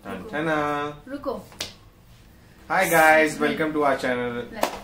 Tantana. रुको. Hi guys, welcome to our channel.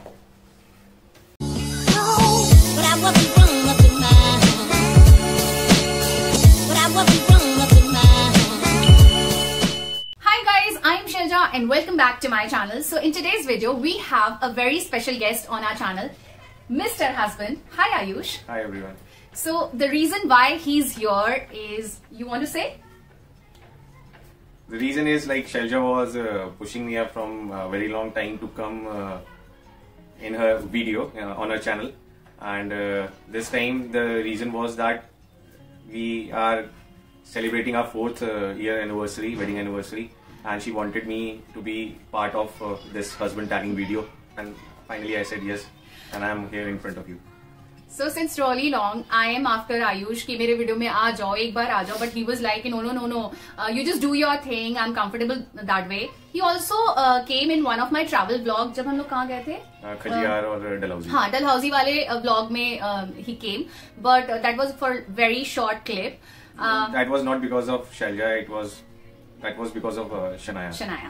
Hi guys, I'm Shailja and welcome back to my channel. So in today's video, we have a very special guest on our channel, Mr. Husband. Hi Ayush. Hi everyone. So the reason why he's here is, you want to say? The reason is like Shailja was pushing me up from a very long time to come in her video on her channel, and this time the reason was that we are celebrating our 4th year anniversary, wedding anniversary, and she wanted me to be part of this husband tagging video, and finally I said yes, and I am here in front of you. So since really long, I am after Ayush कि मेरे video में आ जाओ, एक बार आ जाओ, but he was like no, you just do your thing, I'm comfortable that way. He also came in one of my travel vlog जब हम लोग कहाँ गए थे? खजियार और डलहौजी. हाँ, डलहौजी वाले vlog में he came, but that was for very short clip. That was not because of Shailja, that was because of Shanaya.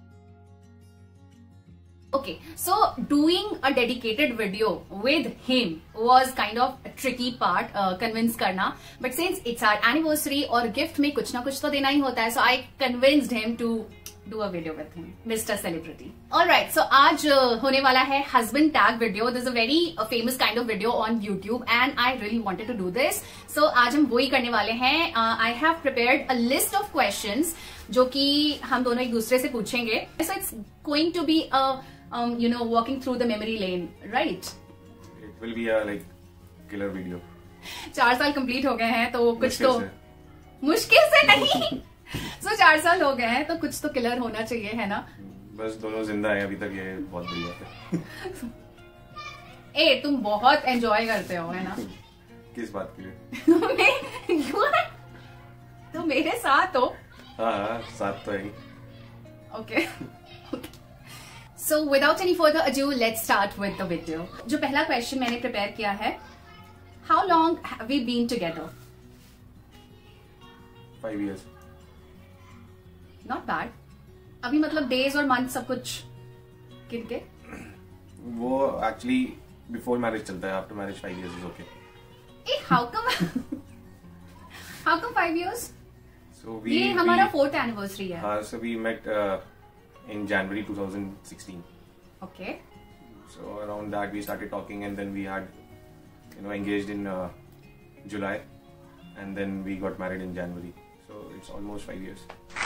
Okay, so doing a dedicated video with him was kind of a tricky part, convince करना. But since it's our anniversary और gift में कुछ ना कुछ तो देना ही होता है, so I convinced him to do a video with him, Mr. Celebrity. Alright, so आज होने वाला है husband tag video. This is a very famous kind of video on YouTube and I really wanted to do this. So आज हम वही करने वाले हैं. I have prepared a list of questions जो कि हम दोनों एक दूसरे से पूछेंगे. So it's going to be a walking through the memory lane, right? It will be a like killer video. 4 साल कंप्लीट हो गए हैं तो कुछ तो मुश्किल से नहीं. So 4 साल हो गए हैं तो कुछ तो किलर होना चाहिए, है ना? बस दोनों जिंदा हैं अभी तक, ये बहुत बड़ी बात है. ए, तुम बहुत एंजॉय करते हो, है ना? किस बात के लिए? तो मेरे साथ हो. हाँ, साथ तो है. Okay. So without any further ado, let's start with the video. जो पहला क्वेश्चन मैंने प्रिपेयर किया है, How long have we been together? 5 years. Not bad. अभी मतलब days और months सब कुछ गिन के? वो actually before marriage चलता है. After marriage 5 years is okay. A, how come? How come 5 years? So ये हमारा 4th anniversary है. हाँ, so we met in January 2016. Okay. So around that we started talking, and then we had engaged in July, and then we got married in January. So it's almost 5 years.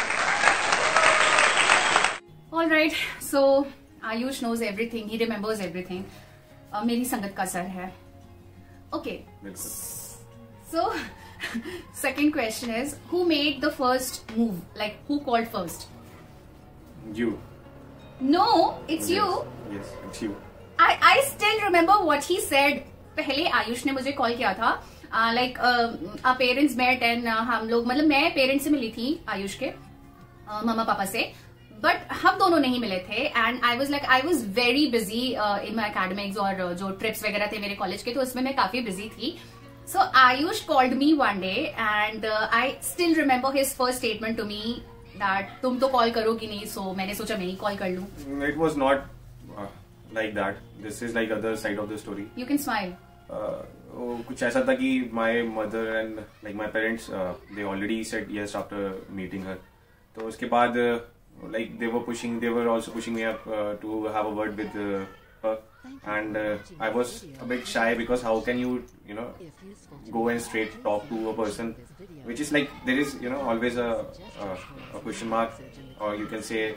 All right. So Ayush knows everything. He remembers everything. मेरी संगत का sir है. Okay. So second question is, who made the first move? Like who called first? You. No, it's you. Yes, it's you. I still remember what he said. पहले आयुष ने मुझे call किया था. Like our parents met and हम लोग, मतलब मैं parents से मिली थी आयुष के मम्मा पापा से, बट हम दोनों नहीं मिले थे. And I was very busy in my academics और जो ट्रिप्स वगैरह थे मेरे कॉलेज के, तो उसमें मैं काफी बिजी थी. So Ayush called me one day and I still remember his first statement to me that तुम तो कॉल करोगी नहीं, so मैंने सोचा मैं ही कॉल कर लूं. It was not like that. This is like other side of the story. You can smile. कुछ ऐसा था कि my mother and like my parents they already said yes after meeting her. तो उसके बाद like they were also pushing me up to have a word with her. And I was a bit shy because how can you go and straight talk to a person, which is like there is always a question mark, or you can say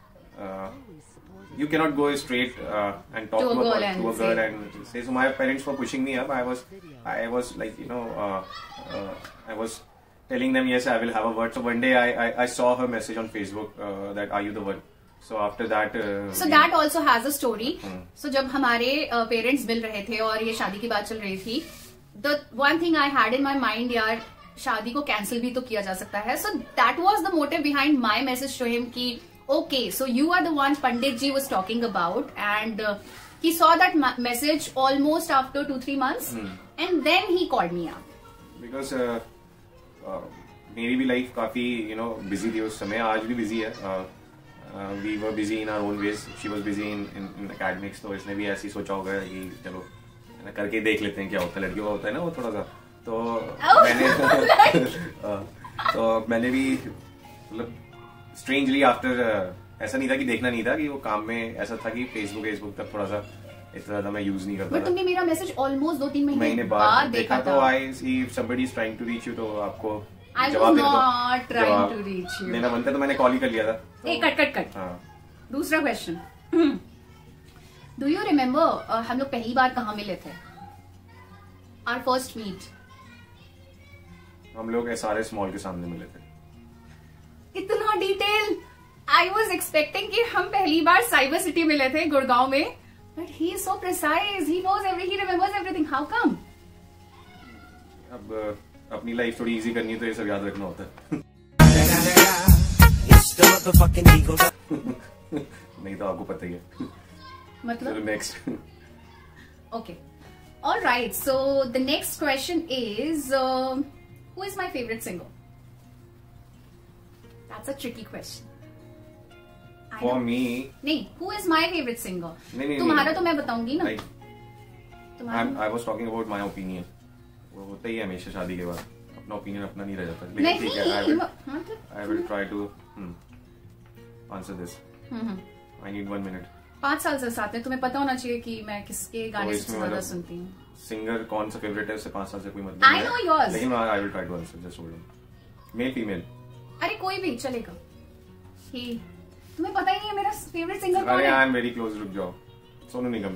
you cannot go straight and talk to a girl and say. So my parents were pushing me up. I was like I was telling them yes, I will have a word. So one day I saw her message on Facebook that are you the one. So after that, so that also has a story. So जब हमारे parents मिल रहे थे और ये शादी की बात चल रही थी, the one thing I had in my mind, यार शादी को कैंसिल भी तो किया जा सकता है. So that was the motive behind my message to him कि okay, so you are the one Pandit ji was talking about, and he saw that message almost after 2-3 months, and then he called me up. Because मेरी भी life काफी busy थी उस समय, आज भी busy है. We were busy in our own ways. She was busy in academics, तो इसने भी ऐसे ही सोचा होगा कि चलो करके देख लेते हैं क्या होता है. लड़कियों का होता है ना वो थोड़ा सा. तो मैंने भी मतलब स्ट्रेंजली आफ्टर, ऐसा नहीं था कि देखना नहीं था, कि वो काम में ऐसा था कि फेसबुक तक थोड़ा सा इतना ज्यादा मैं यूज नहीं करता. बट तुमने मेरा मैसेज ऑलमोस्ट 2-3 महीने बाद देखा था. तो आई सी somebody is trying to reach you, तो आपको I जवाब was not trying to reach you. देना बनता तो मैंने कॉल ही कर लिया था. कट. हाँ. दूसरा क्वेश्चन. डू यू रिमेम्बर हम लोग पहली बार कहाँ मिले थे? Our first meet. हम लोग SRS मॉल के सामने मिले थे. इतना डिटेल. आई वॉज एक्सपेक्टिंग कि हम पहली बार साइबर सिटी मिले थे गुड़गांव में, but he is so precise. He remembers everything. How come? अब अपनी लाइफ थोड़ी इजी करनी है तो ये सब याद रखना होता है. नहीं तो आपको पता ही है. मतलब next. Okay. All right. So the next question is, who is my favorite singer? That's a tricky question. For me, नहीं, who is my favorite singer? नहीं, तुम्हारा तो मैं बताऊंगी ना. I was talking about my opinion. वो होता ही है हमेशा शादी के बाद, अपना ओपिनियन अपना नहीं रह जाता. नहीं, ठीक है, I will try to answer this. I need 1 minute. 5 साल से साथ में, तुम्हें पता होना चाहिए कि मैं किसके गाने सबसे ज्यादा मतलब सुनती हूँ. सिंगर कौन सा फेवरेट है उससे 5 साल से कोई मतलब I know yours. लेकिन I will try to answer. Just hold on. Male, female. अरे कोई भी चलेगा. ही तुम्हें पता ही नहीं है मेरा फेवरेट सिंगर कौन अरे है. I am very close. रुक जाओ. सोनू निगम.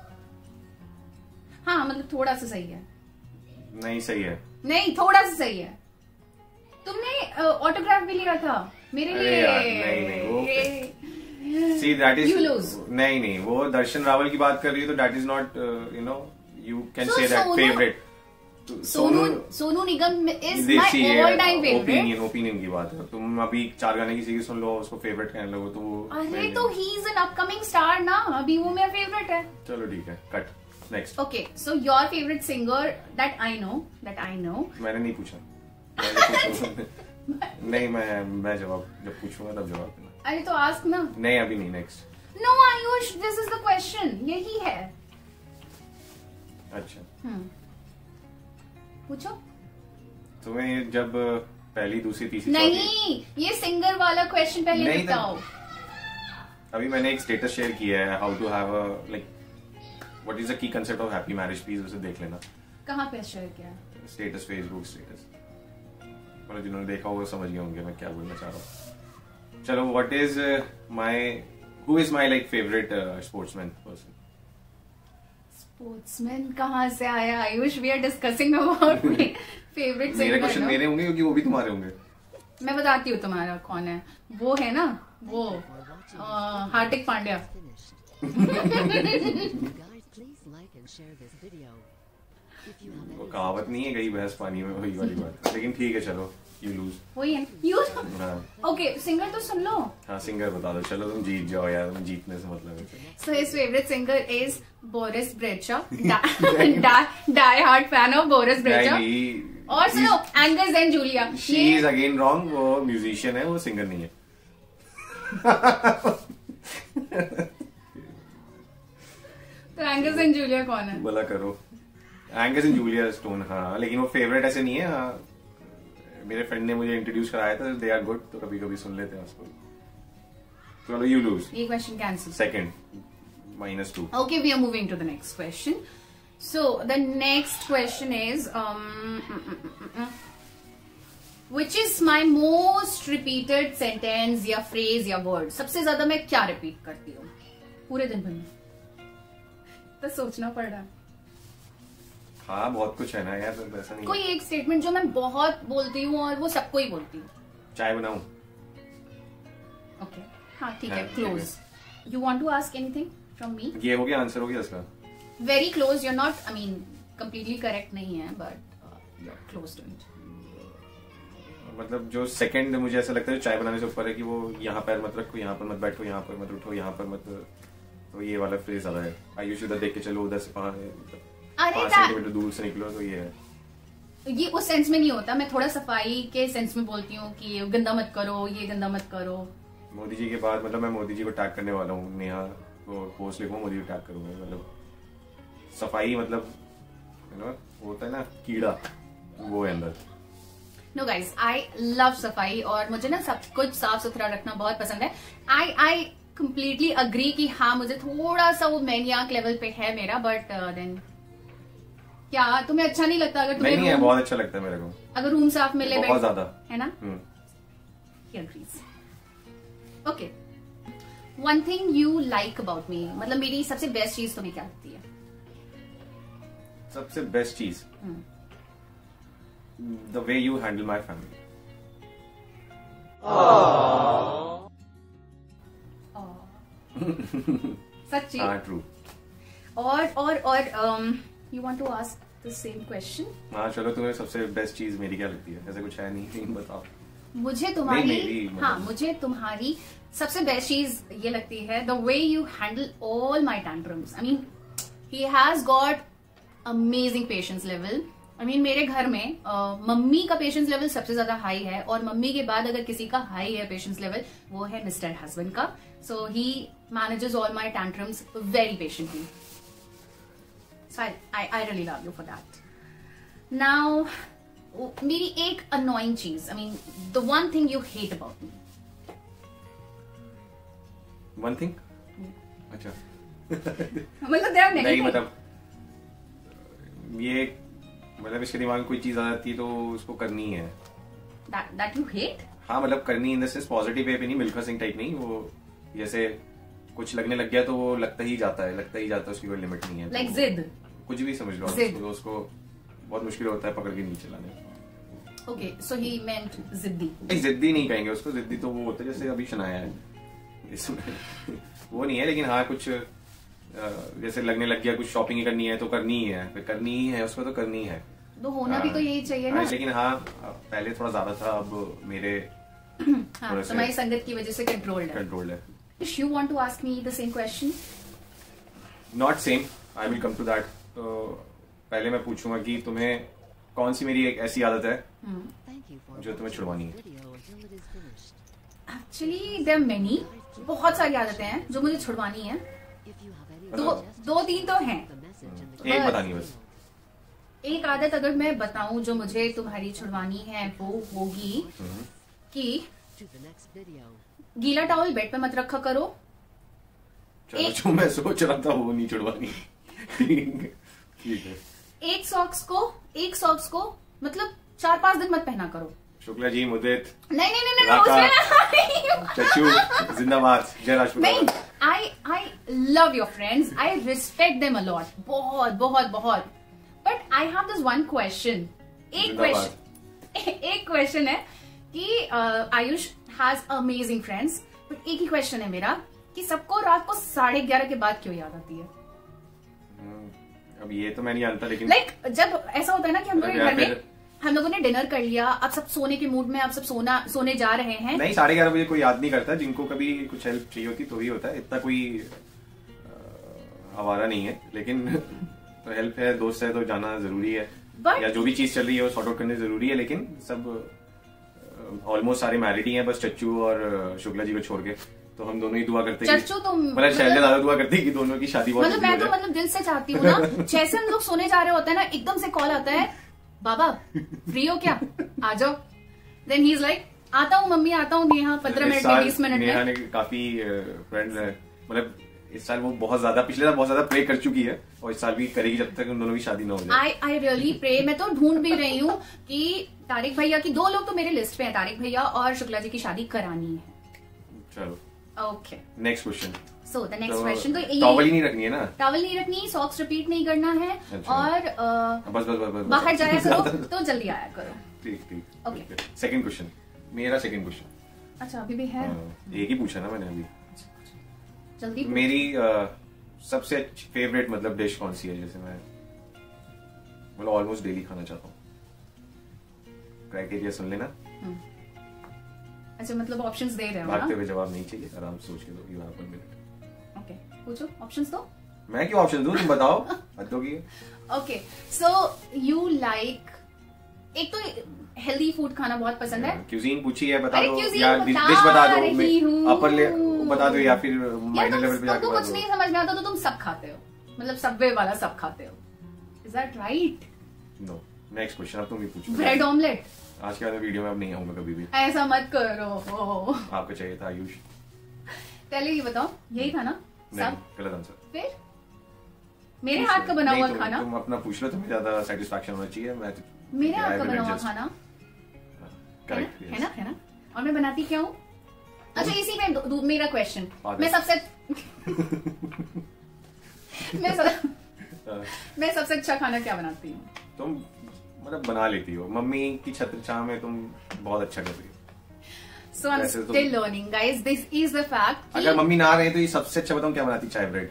हाँ मतलब थोड़ा सा सही है. नहीं सही है. नहीं थोड़ा सा सही है. तुमने ऑटोग्राफ भी लिया था मेरे लिए. नहीं वो See, that is, You lose. नहीं वो दर्शन रावल की बात कर रही है, तो that is not you can say that favorite. Sonu Nigam is my all time favourite. Opinion की बात है. तुम अभी 4 गाने की सीरीज सुन लो, उसको फेवरेट कहने लगो तो अरे तो he is an upcoming star ना, अभी वो मेरा फेवरेट है. चलो ठीक है, cut. Next. Okay, so your favourite singer that I know. मैंने नहीं पूछा. नहीं, मैं जवाब जब पूछूंगा तब जवाब देना. अरे तो आस्क ना. नहीं अभी नहीं. Next. No Ayush, this is the question. यही है. अच्छा. पूछो. तुम्हें जब पहली दूसरी तीसरी नहीं, ये सिंगर वाला क्वेश्चन पहले बताओ. अभी मैंने एक स्टेटस शेयर किया है, how to have a like what is the key concept of happy marriage. Please उसे देख लेना. कहाँ पे शेयर किया? Status, Facebook status. मतलब जिन्होंने देखा होगा समझ गए होंगे मैं क्या बोलना चाह रहा हूँ. चलो, what is who is my like favourite sportsman person. Sportsman कहाँ से आया Ayush? We are discussing about favourite singer. मेरे क्वेश्चन मेरे होंगे क्योंकि वो भी तुम्हारे होंगे. मैं बताती हूँ तुम्हारा कौन है. वो है ना, वो हार्दिक पांड्या. वो कहावत नहीं है, गई भैंस पानी में, वही वाली बात. लेकिन ठीक है, चलो यू लूज. वही है यू. ओके, सिंगर तो सुन लो. हाँ, सिंगर बता दो. चलो तुम जीत जाओ यार, तुम जीतने से मतलब है. So his favourite singer is Boris Brecha. Die hard fan of Boris Brecha. और सुनो, Angus and Julia. She is again wrong. वो म्यूजिशियन है, वो सिंगर नहीं है. तो एंगस एंड जूलिया कौन है? बोला करो. Angus and Julia Stone. हाँ, लेकिन वो फेवरेट ऐसे नहीं है. हाँ, मेरे फ्रेंड ने मुझे इंट्रोड्यूस कराया था. दे आर गुड, तो कभी कभी सुन लेते हैं उसको. चलो यू लूज. ये question cancel. Second, -2. Okay, we are moving to the next question. So the next question is which is my most repeated sentence या phrase या word. सबसे ज्यादा मैं क्या रिपीट करती हूँ पूरे दिन भर में? तो सोचना पड़ रहा है. हाँ, बहुत कुछ है ना यार, ऐसा नहीं. कोई एक स्टेटमेंट जो मैं बहुत बोलती हूँ और वो सबको ही बोलती हूँ. चाय बनाऊं. ओके, हाँ ठीक है. Close. You want to ask anything from me? ये हो गया, आंसर हो गया इसका. Very close. You are not, I mean completely correct नहीं है, but you are close to it. मतलब जो सेकंड मुझे ऐसा लगता है चाय बनाने से ऊपर है कि वो यहाँ पैर मत रखो, यहाँ पर मत बैठो, यहाँ पर मत उठो, यहाँ पर मत. तो ये वाला फ्रेज ज्यादा है. आयुष उधर देख के चलो, उधर से 5 सेंटीमीटर दूर से निकलो, तो ये है. ये उस सेंस में नहीं होता, मैं थोड़ा सफाई के सेंस में बोलती हूँ कि गंदा मत करो, ये गंदा मत करो। मोदी जी के बाद मतलब मैं मोदी जी को टैग करने वाला हूँ, नेहा को पोस्ट लिखूंगा, मोदी को टैग करूंगा। मतलब सफाई मतलब वो होता है ना कीड़ा, वो है अंदर। नो गाइज, आई लव सफाई और मुझे ना सब कुछ साफ सुथरा रखना बहुत पसंद है। आई कंप्लीटली अग्री कि हाँ मुझे थोड़ा सा वो मैनियाक लेवल पे है मेरा, बट देन क्या तुम्हें अच्छा नहीं लगता? अगर तुम्हें नहीं है, बहुत अच्छा लगता है मेरे को अगर रूम साफ मिले, बहुत ज्यादा, है ना? Okay, one thing you like about me, मतलब मेरी सबसे बेस्ट चीज तुम्हें क्या लगती है? सबसे बेस्ट चीज the way you handle my family. सच्ची? हाँ, ट्रू। और you want to ask the same question? हाँ चलो, तुम्हें सबसे बेस्ट चीज मेरी क्या लगती है? ऐसा कुछ है नहीं, बताओ। मुझे तुम्हारी मतलब। हाँ, मुझे तुम्हारी सबसे बेस्ट चीज ये लगती है the way you handle all my tantrums. I mean he has got amazing patience level. I mean मेरे घर में मम्मी का पेशेंस लेवल सबसे ज्यादा हाई है, और मम्मी के बाद अगर किसी का हाई है पेशेंस लेवल, वो है मिस्टर हस्बैंड का। So he manages all my tantrums very patiently. So I really love you for that. Now मेरी एक अनोइंग चीज, I mean the one thing you hate about me. One thing? अच्छा मतलब there are many नहीं, things. मतलब ये मतलब इसके दिमाग में कोई चीज आ जाती है तो उसको करनी है। that you hate? हाँ मतलब करनी in the sense positive way पे नहीं, मिल्खा सिंह टाइप नहीं। वो जैसे कुछ लगने लग गया तो वो लगता ही जाता है, उसकी कोई लिमिट नहीं है। Like जिद? कुछ भी समझ लो, जिद। उसको बहुत मुश्किल होता है पकड़ के नहीं चलाने। Okay, so he meant जिद्दी। नहीं, जिद्दी नहीं कहेंगे उसको, जिद्दी तो वो होता है जैसे अभी शनाया है इसमें वो नहीं है, लेकिन हाँ कुछ जैसे लगने लग गया कुछ शॉपिंग करनी है तो करनी ही है, फिर करनी ही है उसको, तो करनी है तो होना भी तो यही चाहिए ना। लेकिन हाँ पहले थोड़ा ज्यादा था, अब मेरे हाँ, तुम्हारी संगत की वजह से कंट्रोल्ड है। If you want to ask me the same question? Not same, I will come to that. तो पहले मैं पूछूंगा कि तुम्हें कौन सी मेरी एक ऐसी आदत है जो तुम्हें छुड़वानी है? Actually, there are many. बहुत सारी आदतें हैं जो मुझे छुड़वानी है। दो तीन तो हैं। एक बतानी बस। एक आदत अगर मैं बताऊं जो मुझे तुम्हारी छुड़वानी है, वो होगी कि गीला टॉवल बेड पे मत रखा करो। चलो, जो मैं सोच रहा था वो नहीं छुड़वानी। ठीक है। एक सॉक्स को मतलब 4-5 दिन मत पहना करो। शुक्ला जी, मुदित, नहीं, चच्चू जिंदाबाद, जय Rajput. I love your friends, I respect them a lot, बहुत। But I have this one question. एक क्वेश्चन है कि Ayush has amazing friends, but एक ही क्वेश्चन है मेरा कि सबको रात को 11:30 के बाद क्यों याद आती है? अब ये तो मैं नहीं जानता, लेकिन जब ऐसा होता है ना कि हम लोगों ने डिनर कर लिया, अब सब सोने के मूड में, अब सब सोने जा रहे हैं। नहीं, 11:30 बजे कोई याद नहीं करता। जिनको कभी कुछ हेल्प चाहिए होती तो ही होता है, इतना कोई आवारा नहीं है। लेकिन तो हेल्प है, दोस्त है तो जाना जरूरी है, या जो भी चीज चल रही है वो सॉर्ट आउट करनी जरूरी है। लेकिन सब ऑलमोस्ट सारे मैरिड ही हैं, बस चच्चू और शुक्ला जी को छोड़ के। तो हम दोनों ही दुआ करते हैं, चच्चू तो मतलब शैलजा ज्यादा दुआ करती है कि दोनों की शादी बहुत मैं तो मतलब दिल से चाहती हूँ ना। जैसे हम लोग सोने जा रहे होते हैं ना, एकदम से कॉल आता है, बाबा फ्री हो क्या, आ जाओ। देन ही इज लाइक, आता हूँ मम्मी, आता हूँ नेहा, 15 मिनट में, 20 मिनट में। नेहा ने काफी फ्रेंड्स है, मतलब इस साल वो बहुत ज्यादा, पिछले साल बहुत ज्यादा प्रे कर चुकी है, और इस साल भी करेगी जब तक उन दोनों की शादी ना हो जाए। I really pray. मैं तो ढूंढ भी रही हूँ कि तारिक भैया की 2 लोग तो मेरे लिस्ट पे हैं, तारिक भैया और शुक्ला जी की शादी करानी है। चलो, okay, next question. So the next question, तो टॉवल ही नहीं रखनी है ना? टॉवल नहीं रखनी, सॉक्स रिपीट नहीं करना है। अच्छा। और बस बाहर जाया करो तो जल्दी आया करो। ठीक। ओके, सेकंड क्वेश्चन, मेरा सेकंड क्वेश्चन। अच्छा, अभी भी है? एक ही पूछा ना मैंने अभी। जल्दी। मेरी सबसे फेवरेट मतलब डिश कौन सी है, जैसे मैं मतलब ऑलमोस्ट डेली खाना चाहता हूँ? क्राइटेरिया सुन लेना। अच्छा, मतलब ऑप्शंस दे रहे हो ना? भागते हुए जवाब नहीं चाहिए, आराम से सोच के दो। You have 1 minute. ओके, पूछो, ऑप्शंस दो। मैं क्यों ऑप्शन दूं, तुम बताओ। हद होगी। ओके, सो यू लाइक एक तो हेल्दी फूड खाना बहुत पसंद है। क्यूजीन पूछी है, बता अरे दो cuisine या बता डिश बता दो, रही हूँ। अपर ले बता दो या फिर यार माइनर लेवल पे जाके तुमको बता कुछ दो। नहीं समझ में आता तो तुम सब खाते हो, मतलब सबवे वाला सब खाते हो। Is that right? No, next question अब तुम ही पूछो। Bread omelette? आज के वाले वीडियो में अब नहीं आऊंगा कभी भी। ऐसा मत करो। आपको चाहिए था आयुष। पहले ये बताओ, यही था ना नहीं, सब? गलत आंसर। फिर मेरे हाथ का बना हुआ खाना? तुम अपना पूछ लो, तुम्हें ज्यादा सेटिस्फैक्शन होना चाहिए। मैं मेरे हाथ का बना हुआ खाना करेक्ट है ना? और मैं बनाती क्या हूँ? अच्छा इसी में मेरा क्वेश्चन, मैं सबसे मैं सबसे अच्छा खाना क्या बनाती हूँ? तुम मतलब बना लेती हो, मम्मी की छत्र छांव में तुम बहुत अच्छा कर रही हो। So I'm still learning, guys. This is the fact. अगर मम्मी ना रहे तो ये सबसे अच्छा बताऊं क्या बनाती? चाय ब्रेड।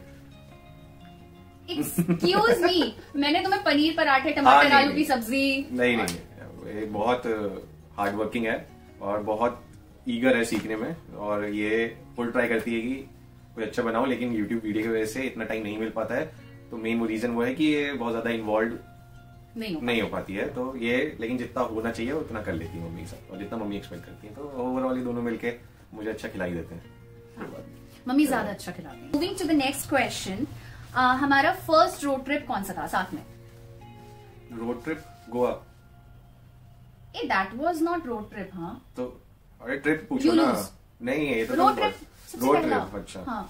Excuse me, मैंने तुम्हें पनीर पराठे टमाटर आलू की सब्जी। नहीं, ये बहुत हार्ड वर्किंग है और बहुत ईगर है सीखने में, और ये फुल ट्राई करती है कि कोई अच्छा बनाओ, लेकिन यूट्यूब वीडियो की वजह से इतना टाइम नहीं मिल पाता है। तो मेन वो रीजन वो है कि ये बहुत ज्यादा इन्वॉल्व नहीं हो पाती है। तो ये लेकिन जितना होना चाहिए उतना कर लेती है मम्मी सब, और जितना मम्मी एक्सपेक्ट करती है। तो ओवरऑल ये दोनों मिलके मुझे अच्छा खिला ही देते हैं। मम्मी ज्यादा अच्छा खिलाती है। Moving to the next question, हमारा फर्स्ट रोड ट्रिप कौन सा था साथ में? Road trip Goa. That was not road trip. हाँ तो अरे ट्रिप पूछो ना। नहीं है ये तो रोड ट्रिप। रोड ट्रिप, अच्छा। हाँ।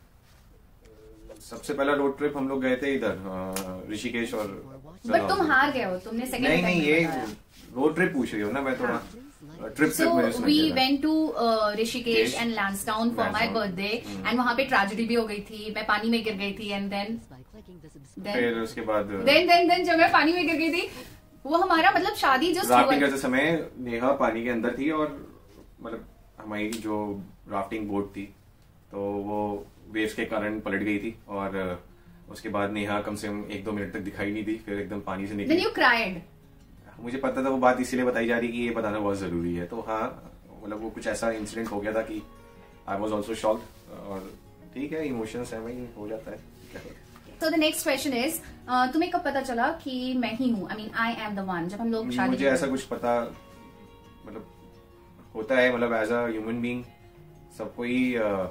सबसे पहला रोड ट्रिप हम लोग गए थे इधर ऋषिकेश और। बट तुम हार गए हो, तुमने सेकंड। नहीं ये रोड ट्रिप पूछ रही हो ना, मैं थोड़ा trip So we went to Rishikesh and Lansdowne for my birthday, and वहाँ पे ट्रेजेडी भी हो गई थी, मैं पानी में गिर गई थी, एंड देन फिर उसके बाद देन जब मैं पानी में गिर गई थी, वो हमारा मतलब शादी जो राफ्टिंग करते समय नेहा पानी के अंदर थी, और मतलब हमारी जो राफ्टिंग बोट थी तो वो वेव्स के कारण पलट गई थी, और उसके बाद नेहा कम से कम 1-2 मिनट तक दिखाई नहीं दी, फिर एकदम पानी से निकली। Then you cried. मुझे पता था वो बात इसीलिए बताई जा रही कि ये बताना बहुत जरूरी है। तो हाँ, मतलब वो कुछ ऐसा इंसिडेंट हो गया था कि आई वॉज ऑल्सो शॉक्ड, और ठीक है, इमोशंस है भाई, हो जाता है। So the next question is, तुम्हें कब पता चला कि मैं ही हूँ? I mean, I am the one. जब हम लोग शादी। मुझे ऐसा कुछ पता मतलब होता है, मतलब एज अ ह्यूमन बीइंग सबको ही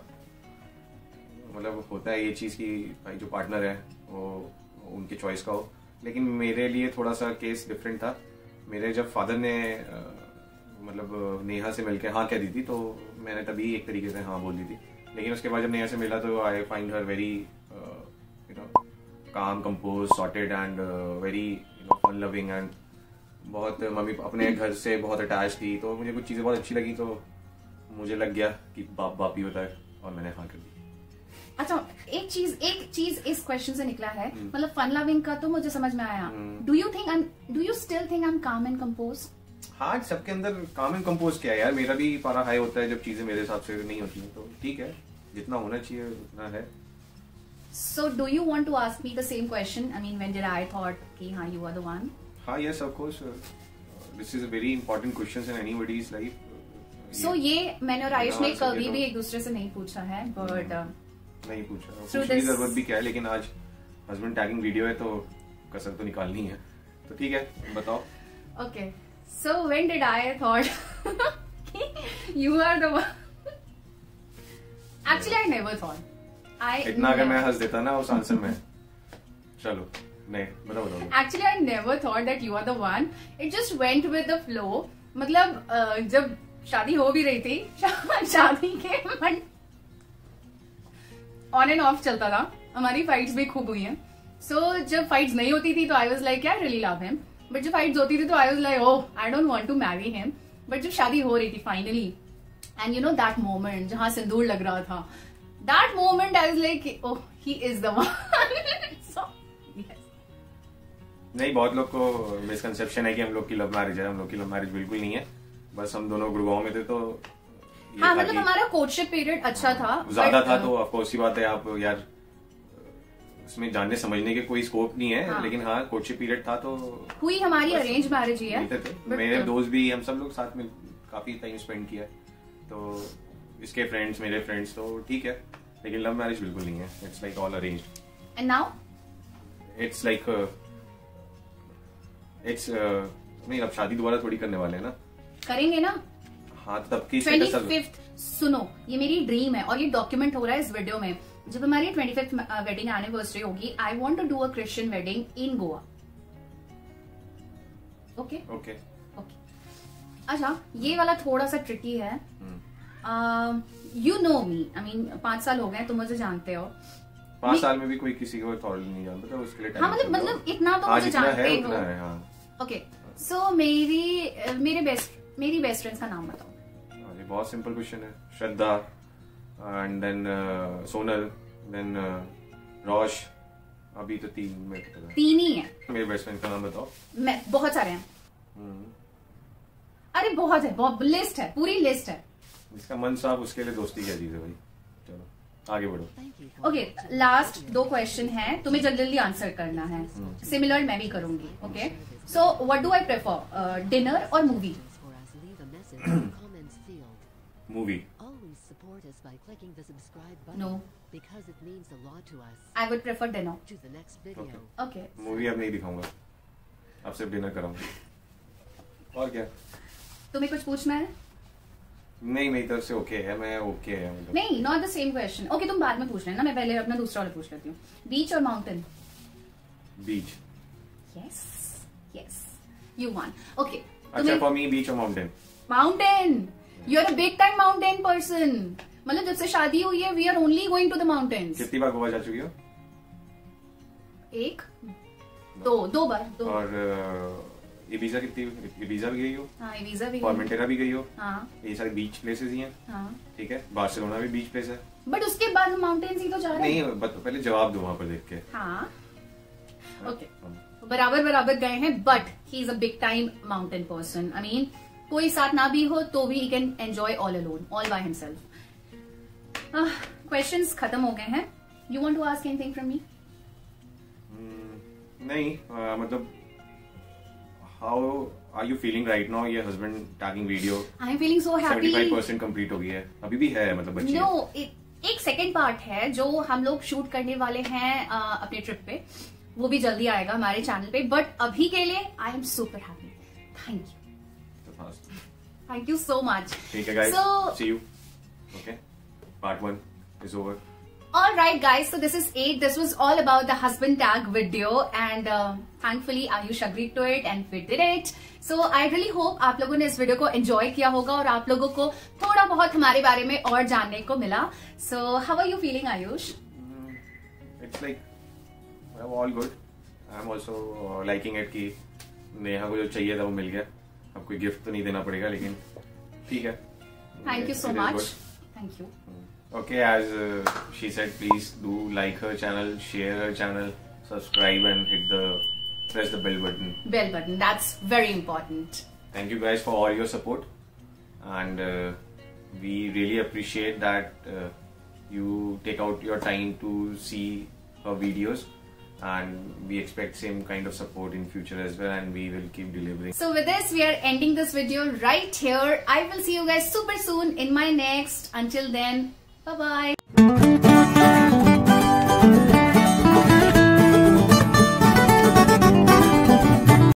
मतलब होता है ये चीज कि भाई जो पार्टनर है वो उनके चॉइस का हो। लेकिन मेरे लिए थोड़ा सा केस डिफरेंट था। मेरे जब फादर ने मतलब नेहा से मिलकर हाँ कह दी थी, तो मैंने तभी एक तरीके से हाँ बोल दी थी। लेकिन उसके बाद जब नेहा से मिला तो I find her very calm, composed, sorted and very fun loving, and बहुत मम्मी अपने घर से बहुत अटैच थी। तो मुझे कुछ चीजें बहुत अच्छी लगी, तो मुझे लग गया कि बाप ही होता है, और मैंने हाँ कर दी। अच्छा, एक चीज इस क्वेश्चन से निकला है, मतलब फन लविंग का तो मुझे समझ में आया। Do you still think I am calm and composed? हाँ, सबके अंदर काम एंड कंपोज क्या है यार, मेरा भी पारा हाई होता है जब चीजें मेरे हिसाब से नहीं होती हैं। तो ठीक है, जितना होना चाहिए उतना है। So do you want to ask me the same question? I mean, when did I thought कि हाँ you are the one? हाँ, yes of course. This is a very important question in anybody's life. So ये मैंने और आयुष ने कभी भी एक दूसरे से नहीं पूछा है, but नहीं पूछा, पूछने की जरूरत भी क्या है। लेकिन आज हस्बैंड टैगिंग वीडियो है तो कसर तो निकालनी है। तो ठीक है, बताओ। Okay, so when did I thought you are the one? Actually, I never thought. इतना अगर मैं हंस देता ना उस आंसर में। चलो नहीं, बताओ। Actually, I never thought that you are the one. It just went with the flow. मतलब जब शादी हो भी रही थी, शादी के ऑन एंड ऑफ चलता था, हमारी फाइट्स भी खूब हुई हैं। So जब फाइट्स नहीं होती थी तो I was like, I really love him, but जब फाइट्स होती थी तो I was like, oh I don't want to marry him. But जब शादी हो रही थी finally, and you know that moment जहां सिंदूर लग रहा था, that moment I was like, oh, he is the one. So, yes. नहीं, बहुत लोग को मिसकंसेप्शन है कि हम लोग की लव मैरिज है। हम लोग की लव मैरिज बिल्कुल नहीं है। बस हम दोनों गुड़गांव में थे, तो हाँ, मतलब हमारा कोर्टशिप पीरियड अच्छा था, ज्यादा था। तो ऑफ कोर्स ही बात है, आप यार इसमें जानने समझने के कोई स्कोप नहीं है। हाँ। लेकिन हाँ, कोर्टशिप पीरियड था तो हुई हमारी अरेंज मैरिज ही है। मेरे दोस्त भी, हम सब लोग साथ में काफी टाइम स्पेंड किया, तो इसके फ्रेंड्स, मेरे फ्रेंड्स, तो ठीक है। लेकिन लव मैरिज बिल्कुल नहीं है। It's like all arranged. And now it's like it's नहीं, अब शादी दोबारा थोड़ी करने वाले हैं ना। करेंगे ना। हाँ, तब की 25th। सुनो, ये मेरी ड्रीम है और ये डॉक्यूमेंट हो रहा है इस वीडियो में। जब हमारी 25th वेडिंग एनिवर्सरी होगी, I want to do a Christian wedding in Goa. Okay okay. अच्छा, ये वाला थोड़ा सा ट्रिकी है। You know me, I mean 5 साल हो गए, तुम मुझे जानते हो। 5 साल में भी कोई किसी को थॉट नहीं जानता था, उसके लिए हाँ, मतलब इतना तो मुझे जानते हो। ओके, सो मेरी बेस्ट फ्रेंड्स का नाम बताओ। ये बहुत सिंपल क्वेश्चन है। Shraddha, and then Sonal, then Rosh. अभी तो 3 में 3 ही है। मेरे बेस्ट फ्रेंड का नाम बताओ। मैं बहुत सारे हैं। अरे बहुत है, बहुत लिस्ट है, पूरी लिस्ट है। जिसका मन साफ उसके लिए दोस्ती क्या चीज है भाई। चलो आगे बढ़ो। ओके, लास्ट 2 क्वेश्चन है, तुम्हें जल्दी जल्दी आंसर करना है। सिमिलर मैं भी करूंगी। Okay, so what do I prefer, dinner और movie? Movie. No, I would prefer dinner. Okay, movie अब नहीं दिखाऊंगा, अब सिर्फ डिनर कराऊंगा। और क्या? तुम्हें कुछ पूछना है? नहीं, मेरी तरफ से ओके है, मैं ओके है मतलब। नहीं, not the same question. Okay, तुम बाद में पूछ लेना, मैं पहले अपना दूसरा वाला पूछ लेती हूँ। बीच और mountain? Beach. Yes yes, you won. Okay, अच्छा, फॉर मी बीच और mountain? Mountain. You are a big time mountain person. मतलब जब से शादी हुई है, we are only going to the mountains. कितनी बार गोवा जा चुकी हो? 1 2 बार। और इबीजा भी गई हो? हाँ, इबीजा भी गई। फॉर्मेंटेरा भी गई हो? हाँ। ये सारे बीच प्लेसेस ही हैं। हाँ। ठीक है, बार्सिलोना भी बीच प्लेस है। बट उसके बाद माउंटेन्स ही तो जा रहे हैं। नहीं, पहले जवाब दो वहां पर देख के। हाँ, ओके, बराबर गए हैं, but he is a big time mountain person. I mean, कोई साथ ना भी हो तो भी he can enjoy all alone, all by himself. Questions खत्म हो गए हैं। You want to ask anything from me? नहीं, मतलब how are you feeling right now? ये husband tagging video I am feeling so happy. 75% complete हो गई है, अभी भी है मतलब बच्ची। नो, एक सेकंड पार्ट है जो हम लोग शूट करने वाले हैं अपने ट्रिप पे, वो भी जल्दी आएगा हमारे चैनल पे। बट अभी के लिए I am super happy. Thank you so much. ठीक है guys, see you. Okay, part 1 is over. Alright guys, so this is 8. This was all about the husband tag video and thankfully Ayush agreed to it and we did it. So I really hope आप लोगों ने इस video को enjoy किया होगा और आप लोगों को थोड़ा बहुत हमारे बारे में और जानने को मिला. So how are you feeling, Ayush? It's like all good. I'm also liking it कि नेहा को जो चाहिए था वो मिल गया. अब कोई गिफ्ट तो नहीं देना पड़ेगा, लेकिन ठीक है. Thank you so much. Thank you. Okay, as she said, please do like her channel, share her channel, subscribe and press the bell button. Bell button, that's very important. Thank you guys for all your support, and we really appreciate that you take out your time to see her videos, and we expect same kind of support in future as well, and we will keep delivering. So with this, we are ending this video right here. I will see you guys super soon in my next. Until then, bye bye.